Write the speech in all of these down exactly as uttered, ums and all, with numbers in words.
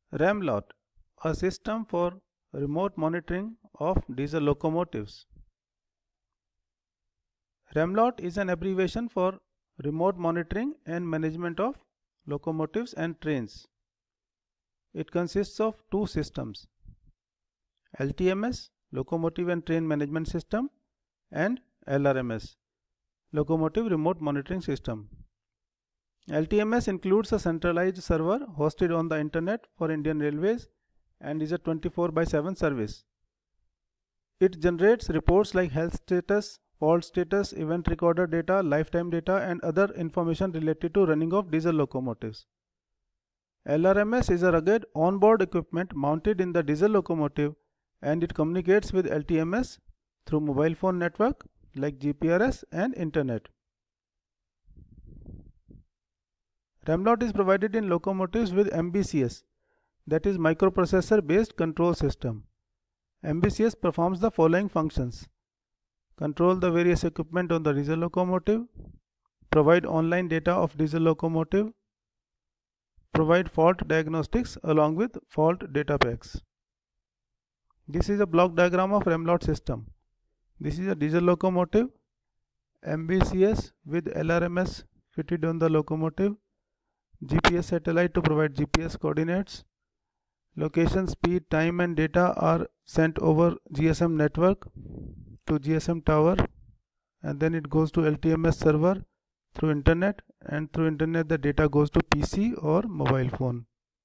Ramlot, a system for remote monitoring of diesel locomotives. Ramlot is an abbreviation for remote monitoring and management of locomotives and trains. It consists of two systems, L T M S, Locomotive and Train Management System, and L R M S, Locomotive Remote Monitoring System. L T M S includes a centralized server hosted on the internet for Indian Railways and is a twenty-four by seven service. It generates reports like health status, fault status, event recorder data, lifetime data, and other information related to running of diesel locomotives. L R M S is a rugged onboard equipment mounted in the diesel locomotive, and it communicates with L T M S through mobile phone network like G P R S and internet. Ramlot is provided in locomotives with M B C S, that is microprocessor based control system. M B C S performs the following functions: control the various equipment on the diesel locomotive, provide online data of diesel locomotive, provide fault diagnostics along with fault data packs. This is a block diagram of Ramlot system. This is a diesel locomotive, M B C S with L R M S fitted on the locomotive, G P S satellite to provide G P S coordinates, location, speed, time and data are sent over G S M network to G S M tower, and then it goes to L T M S server through internet, and through internet the data goes to P C or mobile phone.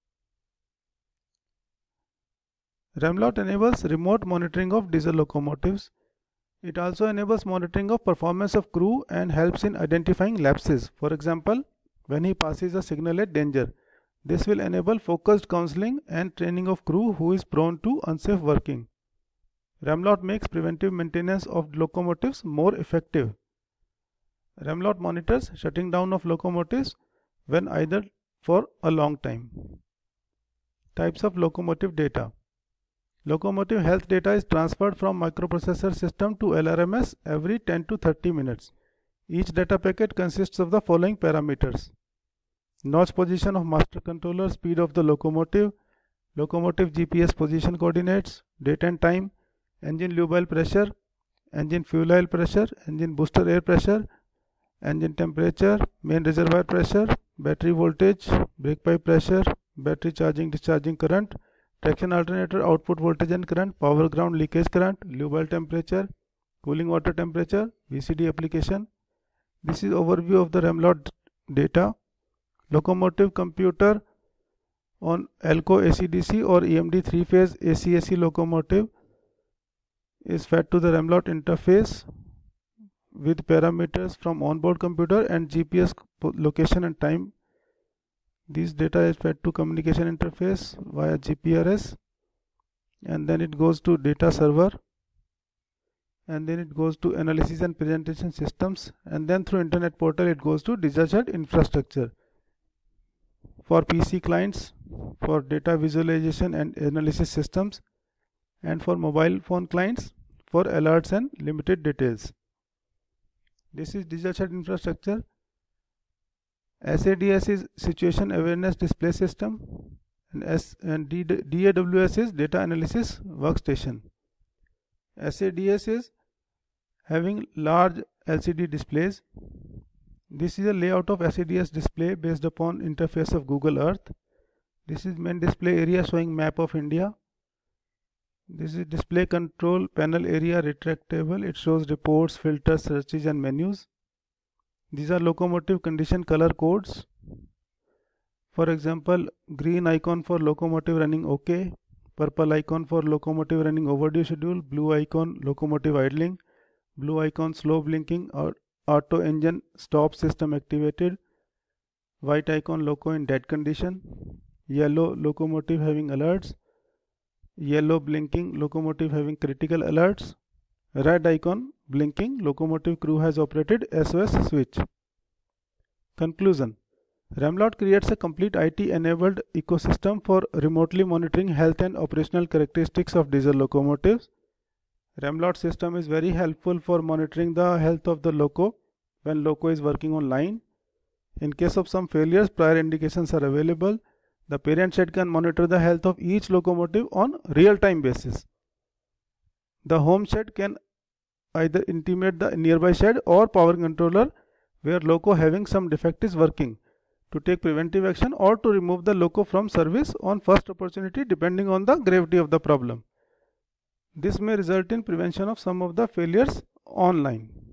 Ramlot enables remote monitoring of diesel locomotives. It also enables monitoring of performance of crew and helps in identifying lapses. For example, when he passes a signal at danger. This will enable focused counseling and training of crew who is prone to unsafe working. Ramlot makes preventive maintenance of locomotives more effective. Ramlot monitors shutting down of locomotives when idle for a long time. Types of locomotive data. Locomotive health data is transferred from microprocessor system to L R M S every ten to thirty minutes. Each data packet consists of the following parameters: notch position of master controller, speed of the locomotive, locomotive G P S position coordinates, date and time, engine lube oil pressure, engine fuel oil pressure, engine booster air pressure, engine temperature, main reservoir pressure, battery voltage, brake pipe pressure, battery charging discharging current, traction alternator output voltage and current, power ground leakage current, lube oil temperature, cooling water temperature, V C D application. This is overview of the Ramlot data. Locomotive computer on Elco A C D C or E M D three phase A C A C locomotive is fed to the Ramlot interface with parameters from onboard computer and G P S location and time. This data is fed to communication interface via G P R S, and then it goes to data server, and then it goes to analysis and presentation systems, and then through internet portal it goes to dispatched infrastructure for P C clients, for data visualization and analysis systems, and for mobile phone clients for alerts and limited details. This is dispatched infrastructure. S A D S is situation awareness display system, and, S and D A W S is data analysis workstation. S A D S is having large L C D displays. This is a layout of S A D S display based upon interface of Google Earth. This is main display area showing map of India. This is display control panel area retractable. It shows reports, filters, searches and menus. These are locomotive condition color codes. For example, green icon for locomotive running OK, purple icon for locomotive running overdue schedule, blue icon locomotive idling, blue icon slow blinking or auto engine stop system activated, white icon loco in dead condition, yellow locomotive having alerts, yellow blinking locomotive having critical alerts, red icon blinking locomotive crew has operated S O S switch. Conclusion: Ramlot creates a complete I T enabled ecosystem for remotely monitoring health and operational characteristics of diesel locomotives. Ramlot system is very helpful for monitoring the health of the loco when loco is working on line. In case of some failures, prior indications are available. The parent shed can monitor the health of each locomotive on real-time basis. The home shed can either intimate the nearby shed or power controller where loco having some defect is working to take preventive action or to remove the loco from service on first opportunity depending on the gravity of the problem. This may result in prevention of some of the failures online.